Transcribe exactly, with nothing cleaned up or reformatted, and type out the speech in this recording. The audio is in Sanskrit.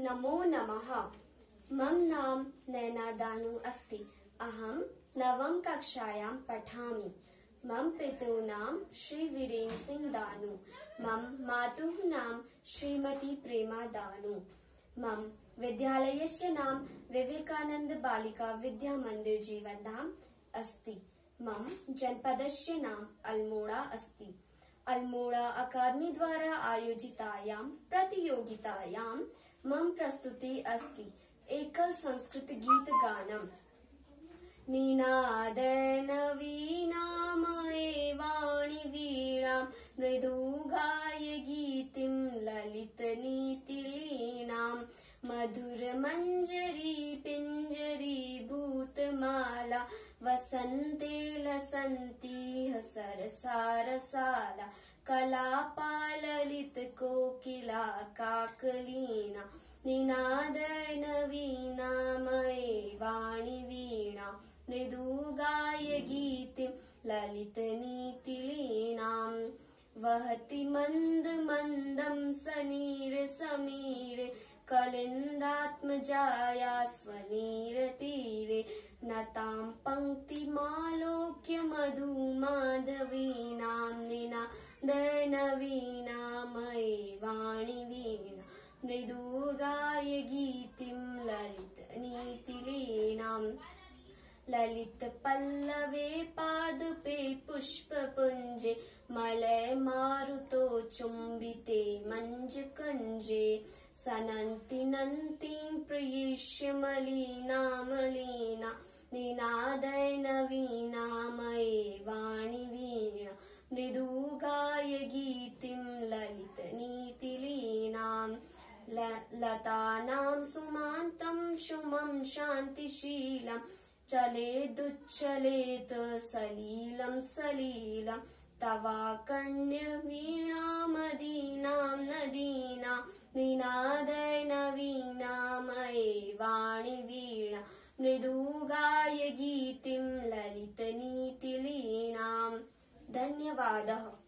नमो नमः। मम नाम नैना दानु अस्ति। अहं नवम कक्षायां पठामि। मम पितुः नाम श्री वीरेन्द्र सिंह दानु। मम मातुः नाम श्रीमती प्रेमा दानु। मम विद्यालयस्य नाम विवेकानंद बालिका विद्या मंदिर जीवनधाम अस्ति। मम जनपदस्य नाम अल्मोड़ा अस्ति। अल्मोड़ा अकादमी द्वारा आयोजितायां प्रतियोगितायां मम प्रस्तुति अस्ति एकल संस्कृत गीत गानम्। निनादेन वीणामये वाणि वीणां मृदुगाय गीतिं ललितनीतिलीनां मधुरमञ्जरी पिञ्जरी भूतमाला वसन्ते लसन्तीह सरसारसाला कलापाललित कोकिला काकलीना निनादेन वीणामये वाणि वीणा मृदुगाय गीतिं ललितनीतिलीनां वहति मन्द मन्दं सनीर समीर कलिन्दात्मजाया स्वनीरतीरे नतां पङ्क्तिमालोक्य मधुमाधवीनां निनादेन वीणामये वाणि वीणा मृदुगाय गीतिं ललितनीतिलीनां ललित पल्लवे पादुपे पुष्पपुञ्जे मलय मारुतो चुम्बिते मञ्जकुञ्जे सनन्ति नन्तीं प्रियेष्य मलिनामलीना निनादेन वीणामये वाणि वीणा मृदुगाय गीतिं ललितनीतिलीनां लतानां सुमान्तं शुमं शान्तिशीलं चलेदुच्चलेत सलीलं सलीलं तवाकर्ण्य वीणामदीनां नदीनां निनादेन वीणामये वाणि वीणा मृदुगाय गीतिं ललितनीतिलीनां। धन्यवादः।